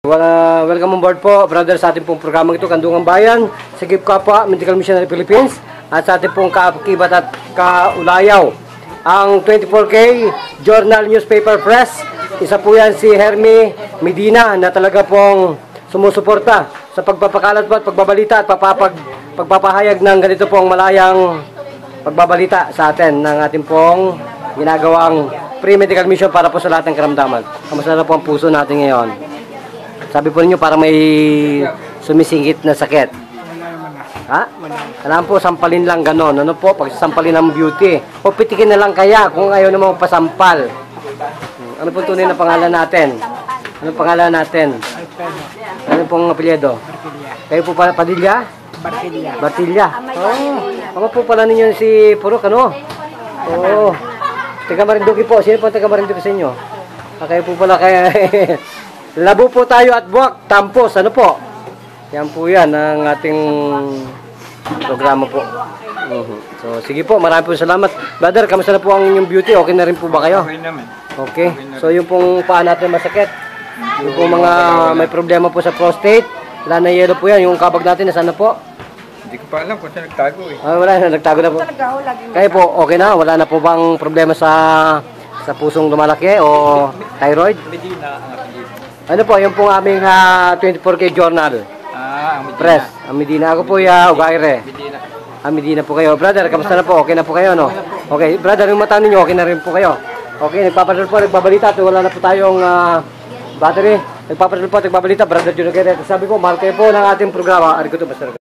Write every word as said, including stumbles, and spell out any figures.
Uh, welcome on board po, brother, sa ating pong programang ito, Kandungang Bayan, Sagip Kapwa, Medical Missionary Philippines, at sa ating pong kaakibat at kaulayaw, ang twenty-four K Journal Newspaper Press. Isa po yan si Hermie Medina na talaga pong sumusuporta sa pagpapakalat at pagbabalita at papapag, pagpapahayag ng ganito pong malayang pagbabalita sa atin ng ating pong ginagawang pre-medical mission para po sa lahat ng karamdaman. Kamusta na po ang puso natin ngayon? Sabi po ninyo para may sumisingit na sakit. Ha? Alam po, sampalin lang ganon. Ano po? Pag sampalin ng beauty. O pitikin na lang kaya kung ayaw namang pasampal. Ano po tunay na pangalan natin? Ano pangalan natin? Ano pong apelyido? Kayo po pala Padilla? Bartilla. Bartilla. Oh, ako po pala ninyo si Purok, ano? Oo. Oh. Taga Marinduque po. Sino po taga Marinduque sa inyo? Ah, kayo po pala kaya... Labo po tayo at buwak, tampos, ano po? Yan po yan ang ating programa po. Uh-huh. So, sige po, marami po salamat. Brother, kamusta na po ang inyong beauty? Okay na rin po ba kayo? Okay naman. Okay. So, yung pong paa natin masakit. Yung pong mga may problema po sa prostate. Wala na yelo po yan. Yung kabag natin, nasa na po? Hindi ko pa alam kung saan nagtago eh. Ah, wala na, nagtago na po. Kayo po, okay na? Wala na po bang problema sa sa pusong lumalaki o thyroid? Medina ang apelyido. Ano po, yung pong aming uh, twenty-four K Journal Ah, ang Medina. Press. Ang Medina. Ako po ya, Ugaire. Medina. Ang Medina po kayo. Brother, kamusta na po? Okay na po kayo, no? Okay, brother, yung mata ninyo, okay na rin po kayo. Okay, nagpapadal po, nagbabalita. Wala na po tayong uh, battery. Nagpapadal po, nagbabalita. Brother Jun Ugaire. Sabi ko, mahal kayo po ng ating programa. Ariko to, Master.